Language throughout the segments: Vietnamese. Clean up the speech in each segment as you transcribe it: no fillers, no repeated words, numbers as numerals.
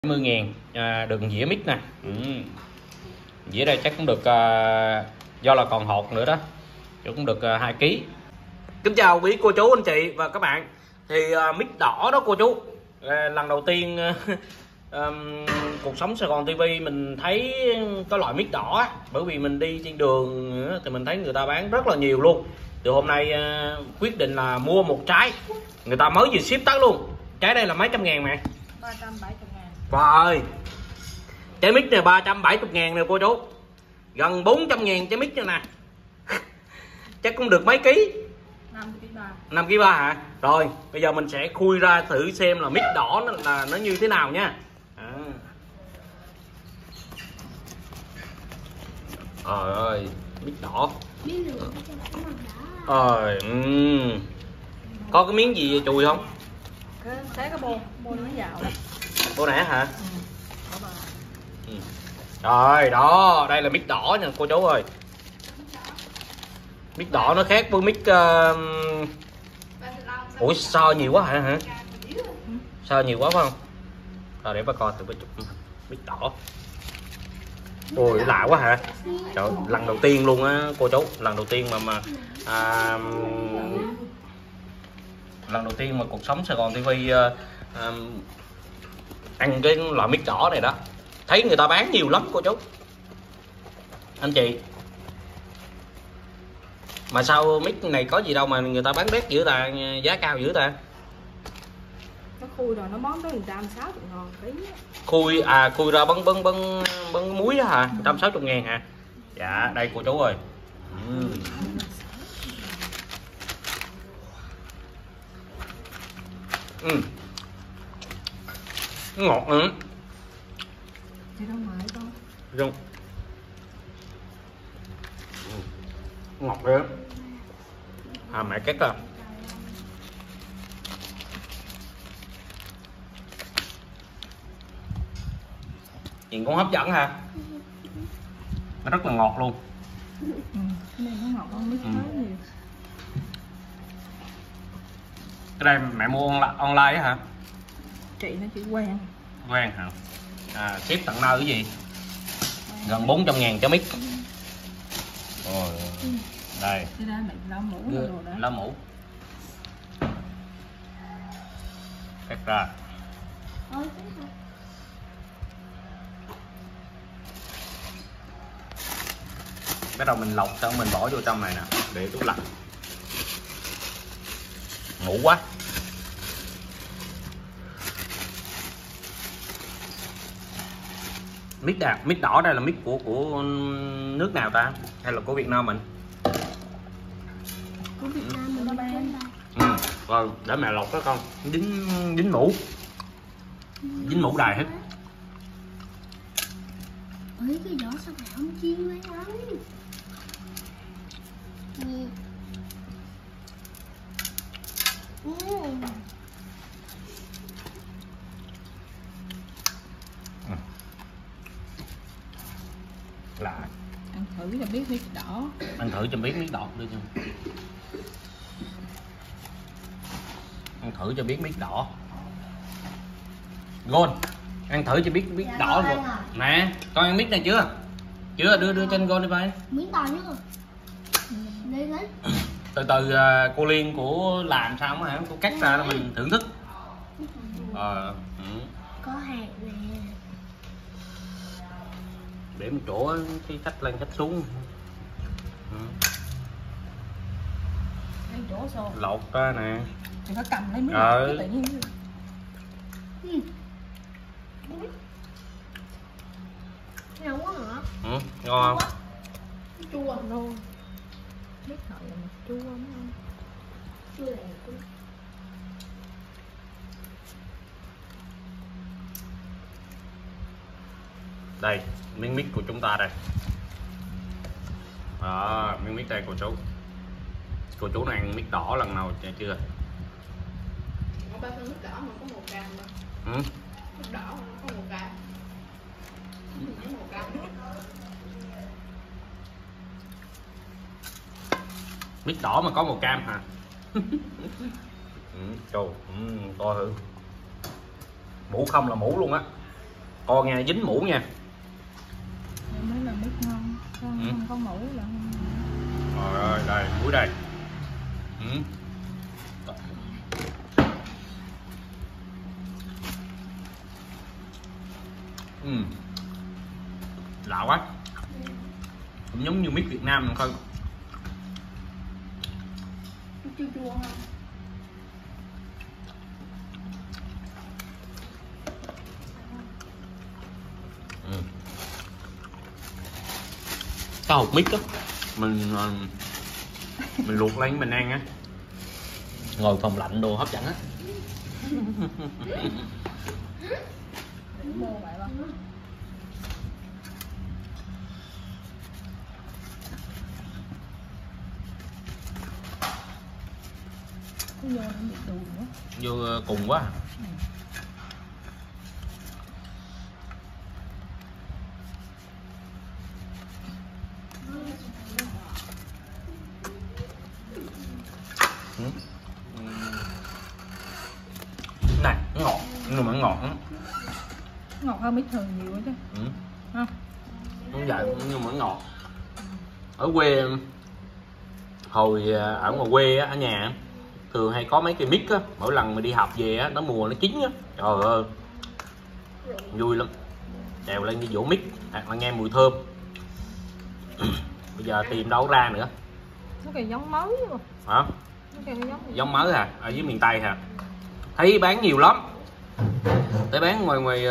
50.000 được dĩa mít nè. Dĩa đây chắc cũng được do là còn hột nữa đó, cũng được 2 kg. Kính chào quý cô chú anh chị và các bạn. Thì mít đỏ đó cô chú, lần đầu tiên Cuộc Sống Sài Gòn TV mình thấy có loại mít đỏ, bởi vì mình đi trên đường thì mình thấy người ta bán rất là nhiều luôn. Từ hôm nay quyết định là mua một trái, người ta mới vừa ship tới luôn. Trái đây là mấy trăm ngàn mẹ? 370.000. Rồi, trái mít này 370.000 nè cô chú, gần 400.000 trái mít nữa nè. Chắc cũng được mấy ký? 5 kg 3 hả? Rồi bây giờ mình sẽ khui ra thử xem là mít đỏ nó như thế nào nha. Trời ơi, mít đỏ. Có cái miếng gì chùi không? Cái bô nó vào. Bô nè hả? Rồi đó, đây là mít đỏ nha cô chú ơi. Mít đỏ nó khác với mít ủa sao nhiều quá hả? Sao nhiều quá phải không? Rồi để bà coi thử bà chụp mít đỏ. Ôi lạ quá hả? Trời, lần đầu tiên luôn á cô chú, lần đầu tiên lần đầu tiên mà Cuộc Sống Sài Gòn TV ăn cái loại mít đỏ này đó. Thấy người ta bán nhiều lắm cô chú anh chị, mà sao mít này có gì đâu mà người ta bán đắt dữ ta, giá cao dữ ta. Nó khui rồi nó món tới 160.000 ký. Khui ra bấn muối đó hả? 160.000 hả? Dạ đây cô chú ơi. Ngọt nữa. Thì đâu mời con. Không. Ngọt đấy. Mẹ cắt ra. Nhìn cũng hấp dẫn ha. Nó rất là ngọt luôn. Cái này nó ngọt hơn mít tới nhiều. Cái đây mẹ mua online á hả? Chị nó chỉ quen. Quen hả? Ship tận nơi cái gì? Gần 400.000 cho mít. Rồi. Đây. Cái đó mẹ lá mũ rồi đó. Lá mũ. Cắt ra. Bắt đầu mình lọc xong mình bỏ vô trong này nè, để tủ lạnh. Ngủ quá. Mít đỏ đây là mít của nước nào ta? Hay là của Việt Nam mình? Của Việt Nam mình bán. Rồi để mẹ lọc đó con. Dính mũ. Dính mũ đầy hết. Ôi cái vỏ sao mà không chiên lấy lắm. Là Ăn thử là biết mít đỏ. ăn thử cho biết mít đỏ đi nha. Ăn thử cho biết mít đỏ. Gôn, ăn thử cho biết mít đỏ rồi. Nè, con ăn mít này chưa? Chưa, đưa cho anh Gôn đi bay. Miếng to nhất rồi. Đây đấy. Từ từ cô Liên của làm sao mà cô cắt ra là mình thưởng thức. Có hạt nè. Để một chỗ cái khách lên khách xuống. Ăn chỗ xô. Lột ra nè. Thì phải cầm lấy miếng tự nhiên. Ngon quá hả? Ngon không? Chua luôn. Biết hỏi là chua đúng không? Chua đẹp quá. Đây, miếng mít của chúng ta đây. Đó, miếng mít đây cô chú. Cô chú này ăn mít đỏ lần nào chưa? Ba phân mít đỏ mà có 1 gram mà. Mít đỏ mà có 1 gram. Mít đỏ mà có 1 gram hả? Trời, to hư. Mũ không là mũ luôn á. kho nha, dính muỗng nha. Mới là mít ngon, không có mũi là Trời ơi, đây muối đây. Lạ quá, cũng giống như mít Việt Nam thôi. chua chua không? Cái hột mít á, mình luộc lên mình ăn á, ngồi phòng lạnh đồ hấp dẫn á. Mua vậy không? Vô nó bị đùi nữa. Vô cùng quá. Này nó ngọt nhưng mà ngọt lắm. Ngọt hơn mít thường nhiều quá chứ. Ha. Không vậy nhưng mà ngọt. Ở quê, hồi ở ngoài quê á, ở nhà thường hay có mấy cây mít á, mỗi lần mà đi học về á, nó mùa nó chín á, trời ơi vui lắm, trèo lên đi vỗ mít hoặc là nghe mùi thơm. Bây giờ tìm đâu ra nữa. Nó cây giống mới mà. Hả? Nó cây Giống mới hả? Ở dưới miền Tây hả? Thấy bán nhiều lắm, tới bán ngoài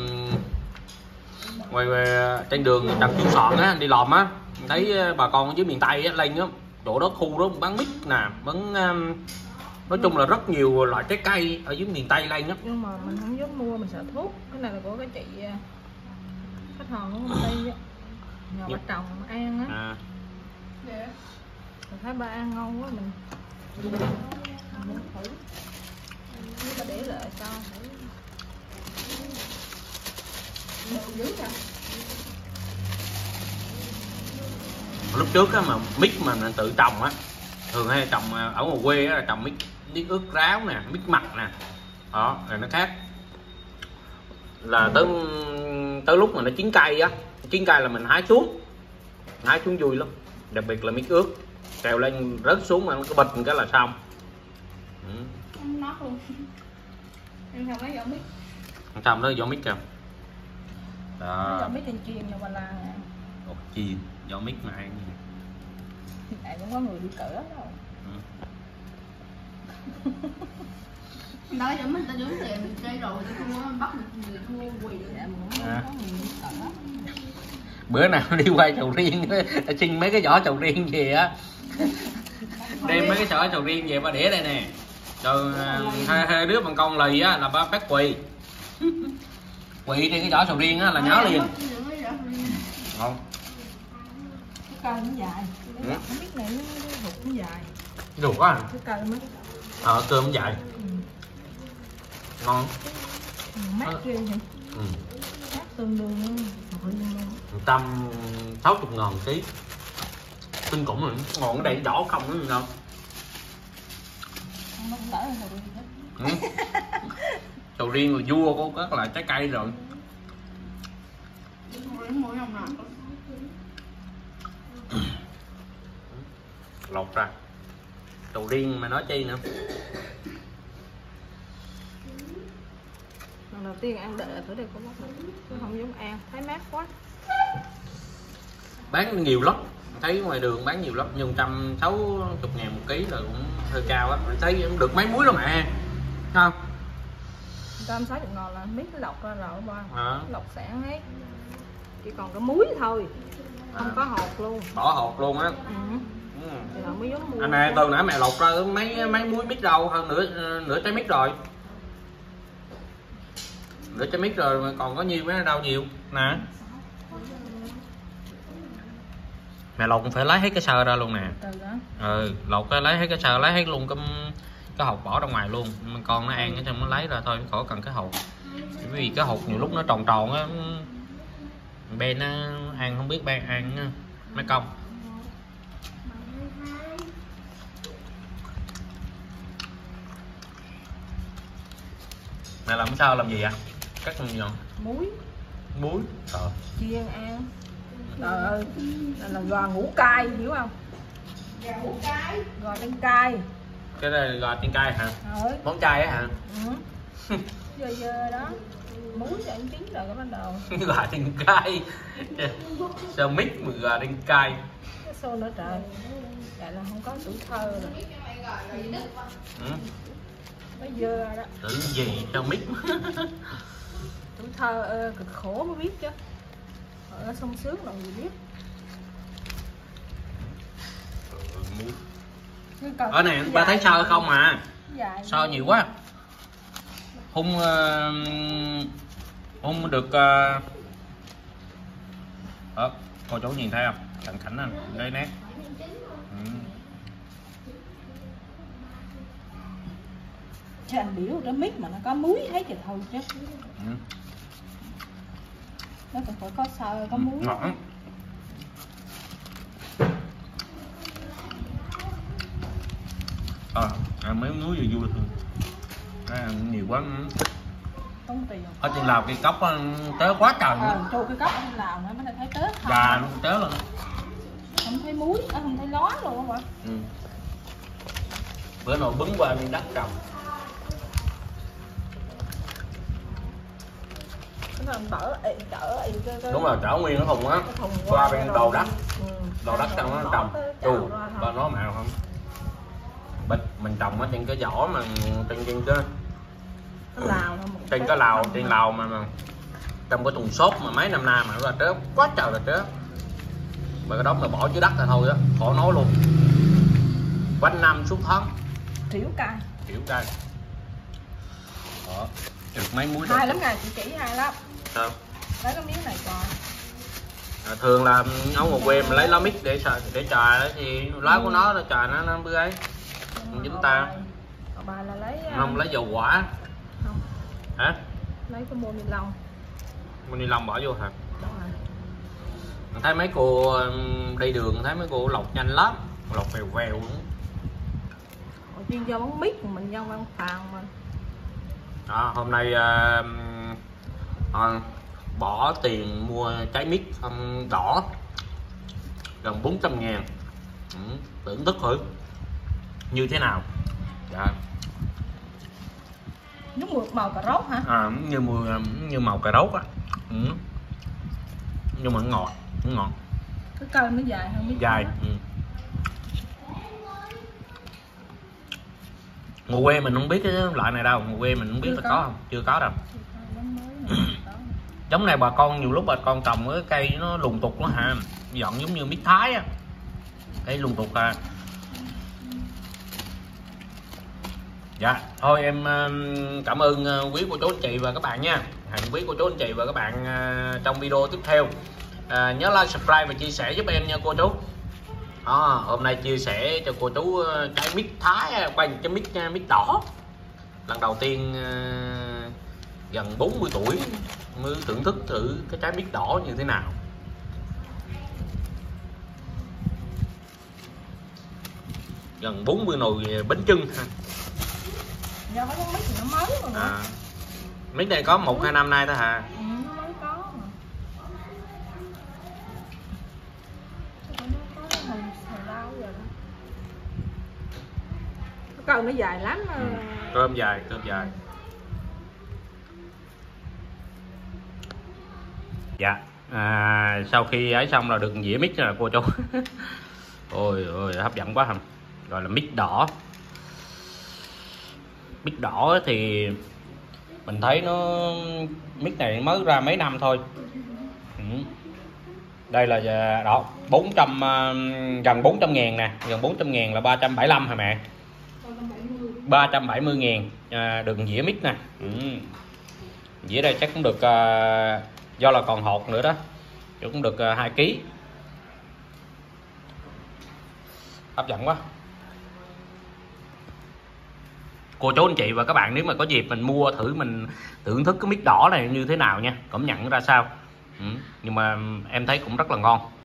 trên đường Trần Kim Soạn á, đi làm á, thấy bà con ở dưới miền Tây á lên á, chỗ đó khu đó bán mít nè, bán nói chung là rất nhiều loại trái cây ở dưới miền Tây lên á. Nhưng mà mình không dám mua, mình sợ thuốc. Cái này là của cái chị khách hàng của công ty á, nhờ bà trồng ăn á. Mình thấy ba ăn ngon quá mình muốn thử. Nếu ta để lại sao thử. Lúc trước á mà mít mà mình tự trồng á, thường hay trồng ở ngoài quê á, là trồng mít ướt ráo nè, mít mặt nè, đó rồi nó khác. Là tới lúc mà nó chín cây á, chín cây là mình hái xuống vui lắm, đặc biệt là mít ướt, trèo lên rớt xuống mà nó có bịch cái là xong. Không nát luôn. Em không lấy vỏ mít. Xong đó vỏ mít kìa. Vỏ mít trên chiên nhưng mà là Ồ, chiên vỏ mít mà ăn. tại cũng có người đi cỡ đâu. Nói cho mình ta đứng thì mình chơi rồi tôi không bắt được người thua quỳ được. Dạ, có người đi cỡ. Bữa nào đi quay sầu riêng xin mấy cái vỏ sầu riêng về á, đem mấy cái vỏ sầu riêng về ba đĩa đây nè, rồi hai đứa bằng con lì á là ba phát quỳ trên cái vỏ sầu riêng á là nhớ liền. Ngon. Cái cây nó dài. Không biết này nó hụt nó dài. Được quá. Cái cây mới. Cơm nó dài. Ngon. Mát ghê hả? Mát tương đương luôn. 160.000 ký. Kinh khủng rồi, ngon cái đây vỏ không nữa đâu. Nó đỡ hơn sầu riêng hết. Sầu riêng là vua của các loại trái cây rồi. Lột ra sầu riêng mà nói chi nữa. Lần đầu tiên ăn đợi thử đây có mát nữa, chứ không giống ăn thấy mát quá. Bán nhiều lắm, thấy ngoài đường bán nhiều lắm, nhưng 160.000 một ký là cũng hơi cao á. Thấy cũng được mấy muối lắm mà không? 160.000 là mít nó lọc ra rồi ba. Lọc sản hết, chỉ còn cái muối thôi, không có hột luôn. Bỏ hột luôn á. Thì mới giống mua. Anh này từ nãy mẹ lột ra mấy muối mít đâu, hơn nửa trái mít rồi. Nửa trái mít rồi mà còn có nhiêu mấy đâu nhiều nè. Mẹ lột cũng phải lấy hết cái sơ ra luôn nè. Lột cái lấy hết cái sơ, lấy hết luôn cái hột bỏ ra ngoài luôn. Con nó ăn cái xong nó lấy ra thôi, khỏi cần cái hột. Vì cái hột nhiều lúc nó tròn tròn á, bên nó ăn không biết ban ăn mấy công. Mẹ làm sao làm gì vậy? Cắt gì vậy? Muối. muối. Chiên ăn. Trời ơi, là gò ngũ cay hiểu không? Gò trên cay. Cái này là gò trên cay hả? Rồi. Món chay á hả? Ừ. Dơ dơ đó. Muối cho ăn chín rồi cái bắt đầu. Gò trên cay. Sao mix mà gò trên cay? Cái xô nữa trời. Vậy là không có tuổi thơ rồi. Ừ. Nó dơ đó. Tưởng gì sao mix? Tuổi thơ cực khổ mới biết chứ. Ở sung sướng rồi gì biết. Ở này ba thấy sao không à? Dài Sao nhiều quá. Hung được cô chú nhìn thấy không? Cận cảnh anh đây nét. Chứ anh biểu cái mít mà nó có muối thấy thì thôi chứ. Nó còn phải có sơ, có muối. Ngọt. Ăn mấy muối vừa vui thôi. Ăn nhiều quá. Tốn tiền. Ở trên Lào cây cốc tới quá trời. Cho cái cốc ở trên Lào nữa mới thấy tết không? Gà luôn tới luôn. Không thấy muối, không thấy ló luôn không ạ? Bữa nào bứng qua miền đất trồng. Đúng rồi, chở nguyên cái thùng á, qua bên đầu đất, đầu đất trong nó trồng, và nó mạo không. Mình trồng ở trên cái vỏ mà trên cái lào, trên lào mà trong cái thùng xốp mà mấy năm nay mà nó ra trớp quá trời là trớp. Mà cái đó mà bỏ dưới đất là thôi á, khỏi nói luôn. Quanh năm suốt tháng. Tiểu cay. Đó, được mấy muối. Hay lắm nè, chị chỉ hay lắm. Sao? Lấy cái miếng này coi. Thường là ở ngoài quê mình lấy lá mít để chà thì lá của nó là chà nó bữa ấy chúng ta bà là lấy không lấy dầu quả không hả, lấy cái bô ni lông bỏ vô hả? Thấy mấy cô đi đường thấy mấy cô lọc nhanh lắm, lọc vèo vèo luôn. Chuyên do món mít mình dân văn phòng mà. Hôm nay bỏ tiền mua trái mít đỏ gần 400.000. Thưởng thức thử như thế nào. Dạ. Nó màu cà rốt hả? Như màu cà rốt á. Nhưng mà ngọt, Cái cây nó dài hơn. Dài. Ngoài quê mình không biết cái loại này đâu, ngoài quê mình không biết là có không? Chưa có đâu. Giống này bà con nhiều lúc bà con trồng cái cây nó lùng tục lắm hả, dọn giống như mít Thái á, cây lùng tục à. Dạ thôi em cảm ơn quý cô chú anh chị và các bạn nha. Hẹn quý cô chú anh chị và các bạn trong video tiếp theo. Nhớ like, subscribe và chia sẻ giúp em nha cô chú. Hôm nay chia sẻ cho cô chú trái mít Thái, quay cái mít đỏ. Lần đầu tiên gần 40 tuổi mới thưởng thức thử cái trái mít đỏ như thế nào. Gần 40 nồi bánh chưng ha. Do có mít thì nó mới mà. Mít này có 1-2 năm nay thôi hả? Nó mới có mà. Cái cầu nó dài lắm. Cơm dài. Dạ. Sau khi ấy xong là được dĩa mít rồi cô chú. Ôi hấp dẫn quá hả? Gọi là mít đỏ. Mít đỏ thì mình thấy mít này mới ra mấy năm thôi. Đây là đó 400 gần 400.000 nè, gần 400.000 là 375 hả mẹ? 370.000 được dĩa mít nè. Dĩa đây chắc cũng được do là còn hột nữa đó, cũng được 2 kg. Hấp dẫn quá. Cô chú anh chị và các bạn nếu mà có dịp mình mua thử mình thưởng thức cái mít đỏ này như thế nào nha, cảm nhận ra sao. Nhưng mà em thấy cũng rất là ngon.